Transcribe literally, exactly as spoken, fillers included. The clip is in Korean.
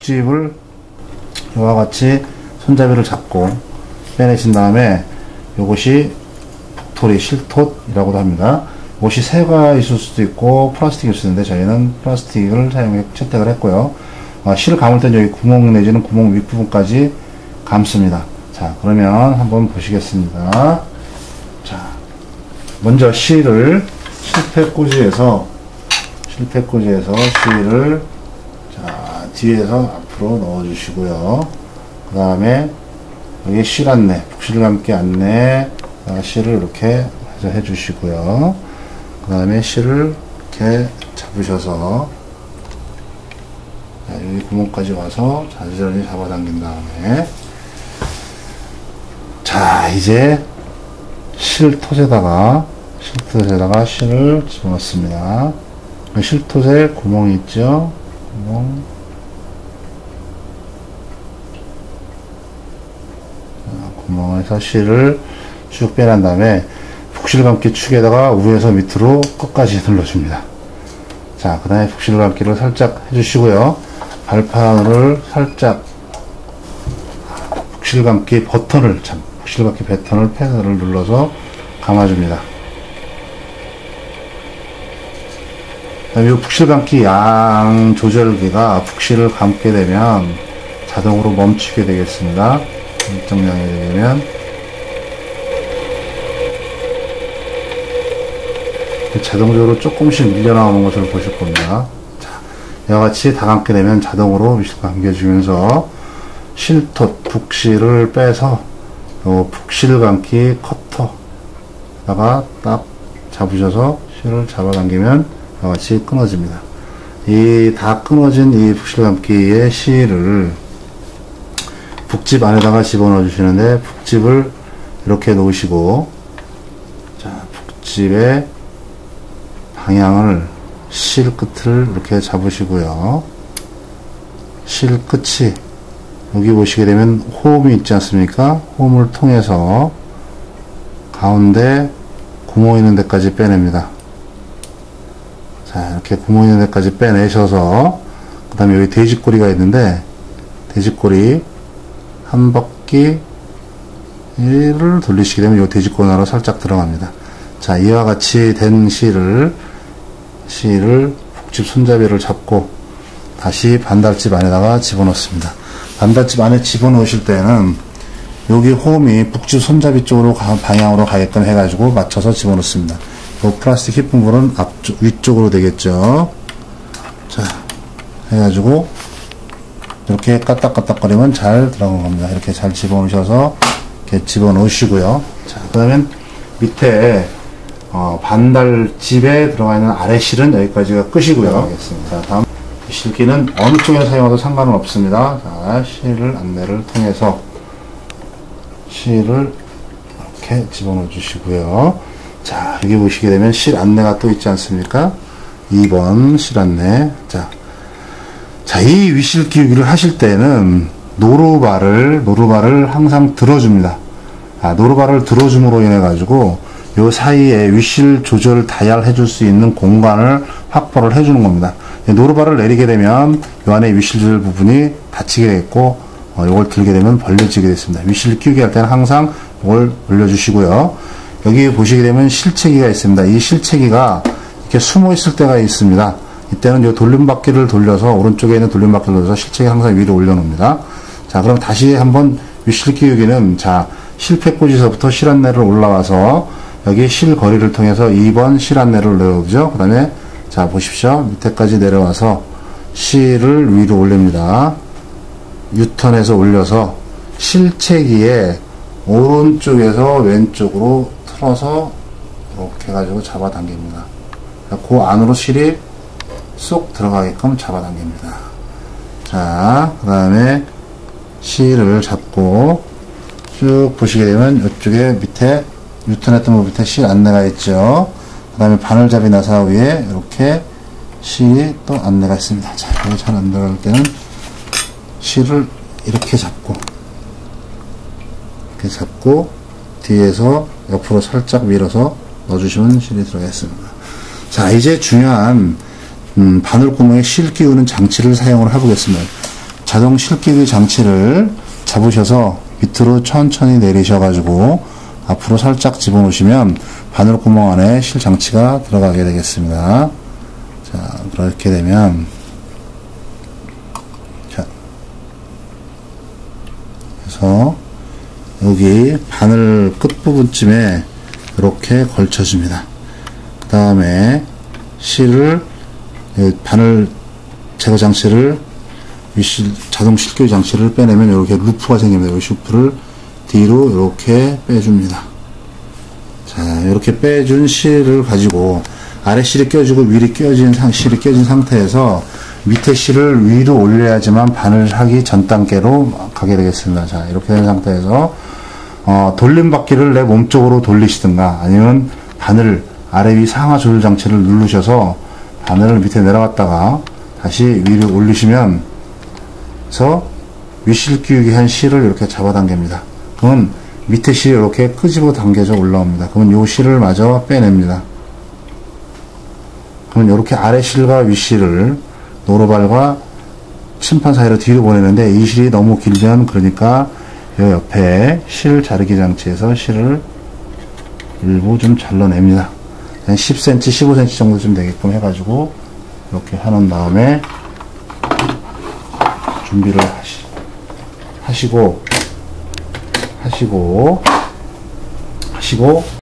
북집을 이와 같이 손잡이를 잡고 빼내신 다음에 이것이 북토리 실톳이라고도 합니다. 이것이 새가 있을 수도 있고 플라스틱일 수도 있는데 저희는 플라스틱을 사용해 채택을 했고요. 어, 실을 감을 땐 여기 구멍 내지는 구멍 윗부분까지 감습니다. 자, 그러면 한번 보시겠습니다. 자, 먼저 실을 실패꽂이에서 실패꽂이에서 실을 자 뒤에서 앞으로 넣어 주시고요. 그 다음에 여기 실 안내, 북실 감기 안내 실을 이렇게 해 주시고요. 그 다음에 실을 이렇게 잡으셔서 자, 여기 구멍까지 와서 자지런히 잡아당긴 다음에 자, 이제 실톳에다가 실톳에다가 실을 집어넣습니다. 실톳에 구멍이 있죠. 구멍. 자, 구멍에서 실을 쭉 빼낸 다음에 북실감기 축에다가 위에서 밑으로 끝까지 눌러줍니다. 자, 그 다음에 북실감기를 살짝 해주시고요. 발판을 살짝 북실감기 버튼을 참 북실감기 버튼을 패널을 눌러서 감아줍니다. 이 북실감기 양 조절기가 북실을 감게 되면 자동으로 멈추게 되겠습니다. 일정 양이 되면 자동적으로 조금씩 밀려나오는 것을 보실 겁니다. 자, 이와 같이 다 감게 되면 자동으로 감겨주면서 실톳 북실을 빼서 요 북실 감기 커터다가 딱 잡으셔서 실을 잡아당기면 이와 같이 끊어집니다. 이 다 끊어진 이 북실 감기의 실을 북집 안에다가 집어넣어 주시는데 북집을 이렇게 놓으시고 자, 북집의 방향을 실 끝을 이렇게 잡으시고요. 실 끝이 여기 보시게 되면 호음이 있지 않습니까? 호음을 통해서 가운데 구멍 있는 데까지 빼냅니다. 자, 이렇게 구멍 있는 데까지 빼내셔서 그 다음에 여기 돼지꼬리가 있는데 돼지꼬리 한 바퀴를 돌리시게 되면 이 돼지꼬리 안으로 살짝 들어갑니다. 자, 이와 같이 된 실을 실을 북집 손잡이를 잡고 다시 반달집 안에다가 집어넣습니다. 반달집 안에 집어넣으실 때는 여기 홈이 북집 손잡이 쪽으로 가, 방향으로 가게끔 해가지고 맞춰서 집어넣습니다. 이 플라스틱 힙 부분은 앞쪽, 위쪽으로 되겠죠. 자, 해가지고 이렇게 까딱까딱거리면 잘 들어간 겁니다. 이렇게 잘 집어넣으셔서 이렇게 집어넣으시고요. 자, 그 다음엔 밑에 어, 반달집에 들어가 있는 아래 실은 여기까지가 끝이고요. 알겠습니다. 자, 다음 실기는 어느 쪽에 사용해도 상관은 없습니다. 자, 실을 안내를 통해서 실을 이렇게 집어넣어 주시고요. 자, 여기 보시게 되면 실 안내가 또 있지 않습니까? 이 번 실 안내. 자, 자, 이 위실 끼우기를 하실 때는 노루발을, 노루발을 항상 들어줍니다. 아, 노루발을 들어줌으로 인해 가지고 요 사이에 위실 조절 다이얼 해줄 수 있는 공간을 확보를 해주는 겁니다. 노루발을 내리게 되면 요 안에 위실 조절 부분이 닫히게 되겠고, 어, 요걸 들게 되면 벌려지게 됐습니다. 위실 끼우기 할 때는 항상 이걸 올려주시고요. 여기 보시게 되면 실체기가 있습니다. 이 실체기가 이렇게 숨어 있을 때가 있습니다. 이때는 요 돌림바퀴를 돌려서, 오른쪽에 있는 돌림바퀴를 돌려서 실체기 항상 위로 올려놓습니다. 자, 그럼 다시 한번 위실 끼우기는, 자, 실패꽂이서부터 실 안내를 올라와서 여기 실 거리를 통해서 이 번 실 안내를 내려오죠. 그 다음에 자, 보십시오. 밑에까지 내려와서 실을 위로 올립니다. 유턴해서 올려서 실체기에 오른쪽에서 왼쪽으로 틀어서 이렇게 해가지고 잡아당깁니다. 그 안으로 실이 쏙 들어가게끔 잡아당깁니다. 자, 그 다음에 실을 잡고 쭉 보시게 되면 이쪽에 밑에 유턴했던 부분 밑에 실 안내가 있죠. 그 다음에 바늘잡이 나사 위에 이렇게 실이 또 안내가 있습니다. 자, 이거 잘 안 들어갈 때는 실을 이렇게 잡고 이렇게 잡고 뒤에서 옆으로 살짝 밀어서 넣어주시면 실이 들어가겠습니다. 자, 이제 중요한 음, 바늘구멍에 실 끼우는 장치를 사용을 해보겠습니다. 자, 자동 실기기 장치를 잡으셔서 밑으로 천천히 내리셔가지고 앞으로 살짝 집어넣으시면 바늘구멍 안에 실 장치가 들어가게 되겠습니다. 자, 그렇게 되면 자, 그래서 여기 바늘 끝부분쯤에 이렇게 걸쳐줍니다. 그 다음에 실을 바늘 제거 장치를 위실 자동 실기기 장치를 빼내면 이렇게 루프가 생깁니다. 이 루프를 뒤로 이렇게 빼줍니다. 자, 이렇게 빼준 실을 가지고 아래 실이 껴지고 위로 껴진 상, 실이 껴진 상태에서 밑에 실을 위로 올려야지만 바늘하기 전 단계로 가게 되겠습니다. 자, 이렇게 된 상태에서 어, 돌림바퀴를 내 몸쪽으로 돌리시든가 아니면 바늘 아래 위 상하 조절 장치를 누르셔서 바늘을 밑에 내려갔다가 다시 위로 올리시면 서 윗실 끼우기 한 실을 이렇게 잡아당깁니다. 그러면 밑에 실이 이렇게 끄집어 당겨져 올라옵니다. 그러면 요 실을 마저 빼냅니다. 그러면 이렇게 아래 실과 윗실을 노루발과 침판 사이로 뒤로 보내는데 이 실이 너무 길면 그러니까 이 옆에 실 자르기 장치에서 실을 일부 좀 잘라냅니다. 한 십 센티미터, 십오 센티미터 정도 좀 되게끔 해가지고 이렇게 해놓은 다음에 준비를 하시, 하시고 하시고 하시고